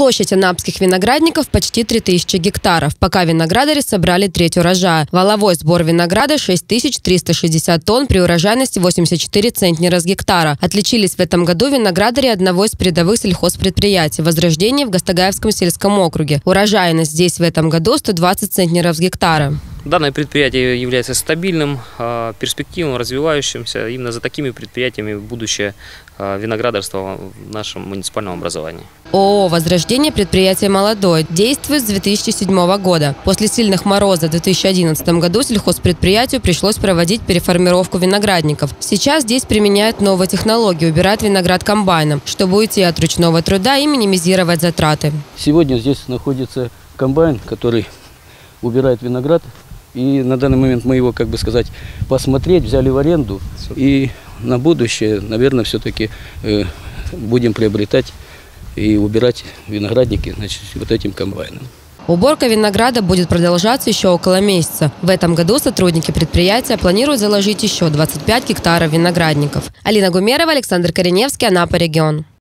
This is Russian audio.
Площадь анапских виноградников почти 3000 гектаров. Пока виноградари собрали треть урожая. Валовой сбор винограда 6360 тонн при урожайности 84 центнера с гектара. Отличились в этом году виноградари одного из передовых сельхозпредприятий «Возрождение» в Гастагаевском сельском округе. Урожайность здесь в этом году 120 центнеров с гектара. Данное предприятие является стабильным, перспективным, развивающимся. Именно за такими предприятиями будущее виноградарства в нашем муниципальном образовании. ООО «Возрождение» предприятие молодое, действует с 2007 года. После сильных морозов в 2011 году сельхозпредприятию пришлось проводить переформировку виноградников. Сейчас здесь применяют новые технологии, убирают виноград комбайном, чтобы уйти от ручного труда и минимизировать затраты. Сегодня здесь находится комбайн, который убирает виноград. И на данный момент мы его, посмотреть, взяли в аренду. И на будущее, наверное, все-таки будем приобретать и убирать виноградники, вот этим комбайном. Уборка винограда будет продолжаться еще около месяца. В этом году сотрудники предприятия планируют заложить еще 25 гектаров виноградников. Алина Гумерова, Александр Кореневский, Анапа, регион.